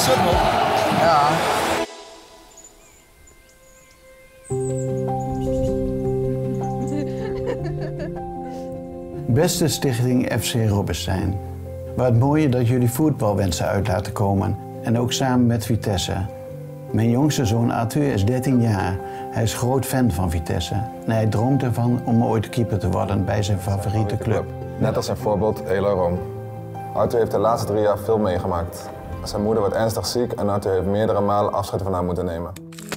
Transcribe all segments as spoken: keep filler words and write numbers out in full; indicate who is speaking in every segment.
Speaker 1: shot, man.
Speaker 2: Ja.
Speaker 3: Beste stichting F C Robbestein. Wat mooi dat jullie voetbalwensen uit laten komen. En ook samen met Vitesse. Mijn jongste zoon Arthur is dertien jaar. Hij is groot fan van Vitesse. En hij droomt ervan om ooit keeper te worden bij zijn favoriete club.
Speaker 4: Net als zijn voorbeeld Eloy Room. Arthur heeft de laatste drie jaar veel meegemaakt. Zijn moeder werd ernstig ziek en Arthur heeft meerdere malen afscheid van haar moeten nemen.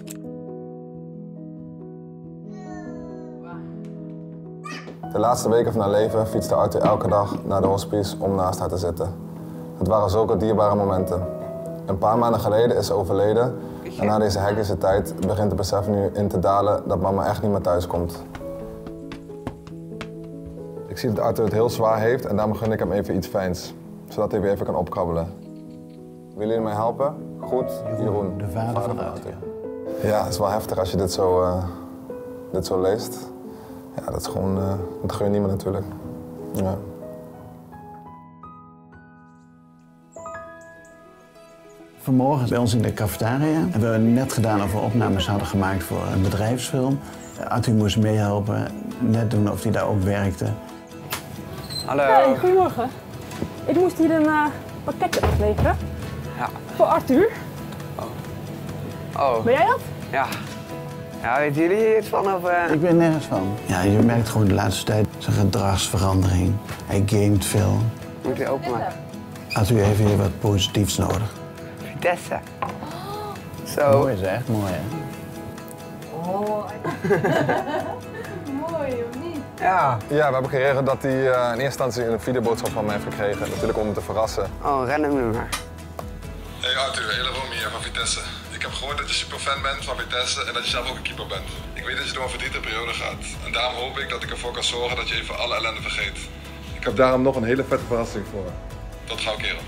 Speaker 4: De laatste weken van haar leven fietste Arthur elke dag naar de hospice om naast haar te zitten. Het waren zulke dierbare momenten. Een paar maanden geleden is ze overleden en na deze hectische tijd begint het besef nu in te dalen dat mama echt niet meer thuis komt. Ik zie dat Arthur het heel zwaar heeft en daarom gun ik hem even iets fijns, zodat hij weer even kan opkrabbelen. Willen jullie mij helpen? Goed, Jeroen,
Speaker 3: de vader van Arthur.
Speaker 4: Ja, het is wel heftig als je dit zo, uh, dit zo leest. Ja, dat is gewoon, uh, dat gun je niemand natuurlijk. Ja.
Speaker 3: Vanmorgen bij ons in de cafetaria hebben we net gedaan of we opnames hadden gemaakt voor een bedrijfsfilm. Arthur moest meehelpen, net doen of hij daar ook werkte.
Speaker 5: Hallo.
Speaker 6: Hey, goedemorgen. Ik moest hier een uh, pakketje afleveren.
Speaker 5: Ja.
Speaker 6: Voor Arthur.
Speaker 5: Oh. Oh.
Speaker 6: Ben jij dat?
Speaker 5: Ja. Ja, weten jullie hier iets van? Of, uh...
Speaker 3: Ik weet nergens van. Ja, je merkt gewoon de laatste tijd zijn gedragsverandering. Hij gamet veel.
Speaker 5: Moet je openmaken?
Speaker 3: Arthur heeft hier wat positiefs nodig.
Speaker 5: Vitesse. Zo.
Speaker 3: Mooi is echt mooi, hè?
Speaker 6: Oh. Mooi, of niet?
Speaker 5: Ja.
Speaker 4: Ja, we hebben geregeld dat hij uh, in eerste instantie een videoboodschap van mij heeft gekregen. Natuurlijk om hem te verrassen.
Speaker 5: Oh, een random nummer.
Speaker 4: Hey Arthur, hele Romy hier van Vitesse. Ik heb gehoord dat je super fan bent van Vitesse en dat je zelf ook een keeper bent. Ik weet dat je door een verdrietige periode gaat. En daarom hoop ik dat ik ervoor kan zorgen dat je even alle ellende vergeet. Ik heb daarom nog een hele vette verrassing voor je. Tot gauw, kerel.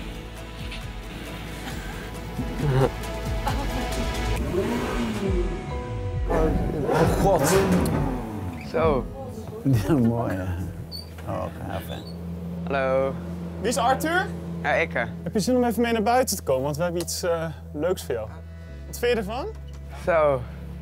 Speaker 5: Oh god. Zo.
Speaker 3: Ja, mooi, hè? Oh, gaaf, hè?
Speaker 5: Hallo.
Speaker 1: Wie is Arthur?
Speaker 5: Ja, ik.
Speaker 1: Heb je zin om even mee naar buiten te komen? Want we hebben iets uh, leuks voor jou. Wat vind je ervan?
Speaker 5: Zo.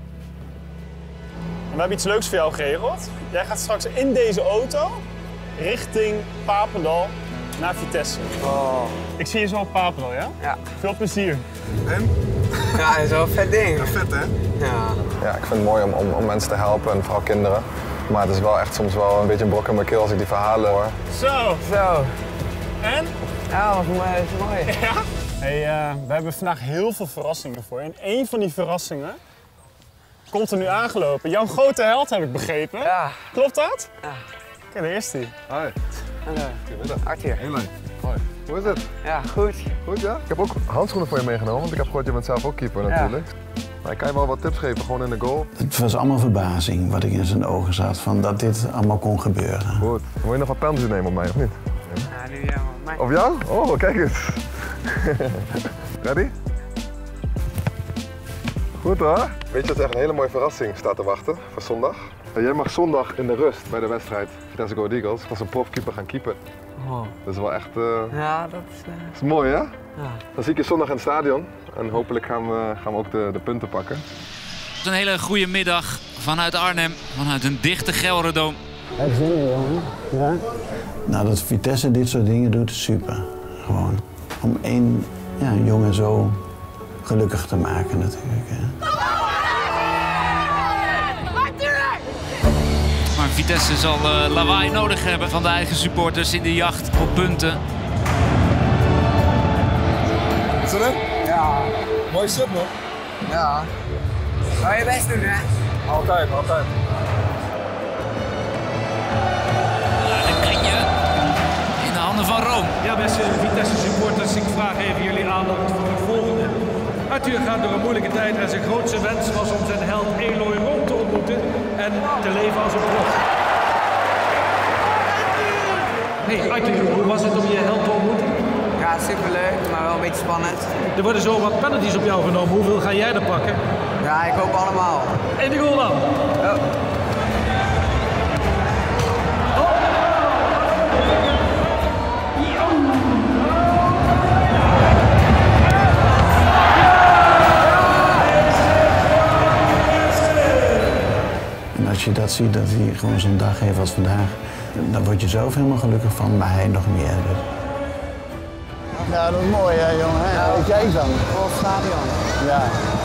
Speaker 1: We hebben iets leuks voor jou geregeld. Jij gaat straks in deze auto richting Papendal naar Vitesse.
Speaker 5: Oh.
Speaker 1: Ik zie je zo op Papendal, ja?
Speaker 5: Ja.
Speaker 1: Veel plezier.
Speaker 4: En?
Speaker 5: Ja, dat is wel een vet ding.
Speaker 4: Ja, vet, hè?
Speaker 5: Ja.
Speaker 4: Ja, ik vind het mooi om, om, om mensen te helpen en vooral kinderen. Maar het is wel echt soms wel een beetje een brok in mijn keel als ik die verhalen hoor.
Speaker 1: Zo.
Speaker 5: Zo.
Speaker 1: En?
Speaker 5: Ja, wat mooi, dat is mooi.
Speaker 1: Ja? Hey, uh, we hebben vandaag heel veel verrassingen voor je. En één van die verrassingen komt er nu aangelopen. Jouw grote held, heb ik begrepen.
Speaker 5: Ja.
Speaker 1: Klopt dat?
Speaker 5: Ja.
Speaker 1: Kijk, daar is hij.
Speaker 4: Hoi.
Speaker 5: Hallo.
Speaker 4: Goedemiddag.
Speaker 5: Arthur.
Speaker 4: Heel leuk. Hoi. Hoe is het?
Speaker 5: Ja, goed.
Speaker 4: Goed, ja? Ik heb ook handschoenen voor je meegenomen, want ik heb gehoord, je bent zelf ook keeper natuurlijk. Ja. Maar ik kan je wel wat tips geven, gewoon in de goal.
Speaker 3: Het was allemaal verbazing wat ik in zijn ogen zat, van dat dit allemaal kon gebeuren.
Speaker 4: Goed. Wil je nog wat penalty nemen op mij, of niet?
Speaker 5: Ja, nu ja, maar...
Speaker 4: Op jou? Oh, kijk eens. Ready? Goed hoor. Weet je dat er echt een hele mooie verrassing staat te wachten voor zondag? Jij mag zondag in de rust bij de wedstrijd Vitesse Go Eagles als een profkeeper gaan keeper.
Speaker 5: Oh.
Speaker 4: Dat is wel echt... Uh...
Speaker 5: Ja, dat is... Uh...
Speaker 4: Dat is mooi hè?
Speaker 5: Ja.
Speaker 4: Dan zie ik je zondag in het stadion en hopelijk gaan we, gaan we ook de, de punten pakken.
Speaker 7: Het is een hele goede middag vanuit Arnhem, vanuit een dichte Gelredome.
Speaker 3: Heb je zin in, jongen? Ja? Nou, dat Vitesse dit soort dingen doet, is super. Gewoon. Om één ja, jongen zo gelukkig te maken natuurlijk. Hè.
Speaker 7: Maar Vitesse zal uh, lawaai nodig hebben van de eigen supporters in de jacht op punten.
Speaker 4: Is dat het?
Speaker 5: Ja.
Speaker 4: Mooi shot man.
Speaker 5: Ja. Ga je best doen hè?
Speaker 4: Altijd, altijd.
Speaker 7: In de handen van Room.
Speaker 8: Ja, beste Vitesse supporters, ik vraag even jullie aandacht voor het volgende. Arthur gaat door een moeilijke tijd en zijn grootste wens was om zijn held Eloy Room te ontmoeten en te leven als een prof. Hey Arthur, hoe was het om je held te ontmoeten?
Speaker 5: Ja, superleuk, maar wel een beetje spannend.
Speaker 8: Er worden zo wat penalties op jou genomen. Hoeveel ga jij er pakken?
Speaker 5: Ja, ik hoop allemaal.
Speaker 8: En de goal dan?
Speaker 5: Oh.
Speaker 3: als je dat ziet, dat hij gewoon zo'n dag heeft als vandaag, dan word je zelf helemaal gelukkig van, maar hij nog meer. Ja, dat is mooi hè jongen. Hè? Weet jij dan?
Speaker 5: Vol stadion.
Speaker 3: Ja.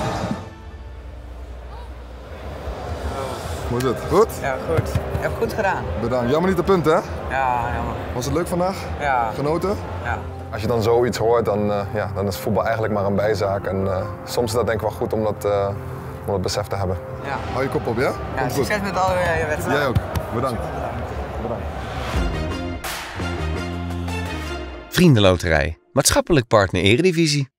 Speaker 4: Hoe is het? Goed?
Speaker 5: Ja, goed. Je hebt goed gedaan.
Speaker 4: Bedankt. Jammer niet de punt, hè?
Speaker 5: Ja, jammer.
Speaker 4: Was het leuk vandaag?
Speaker 5: Ja.
Speaker 4: Genoten?
Speaker 5: Ja.
Speaker 4: Als je dan zoiets hoort, dan, uh, ja, dan is voetbal eigenlijk maar een bijzaak. En uh, soms is dat denk ik wel goed om dat, uh, om dat besef te hebben.
Speaker 5: Ja.
Speaker 4: Hou je kop op, ja?
Speaker 5: Ja,
Speaker 4: Komt
Speaker 5: succes
Speaker 4: goed.
Speaker 5: met al je wedstrijden.
Speaker 4: Jij ook. Bedankt. Bedankt.
Speaker 2: Vriendenloterij. Maatschappelijk partner Eredivisie.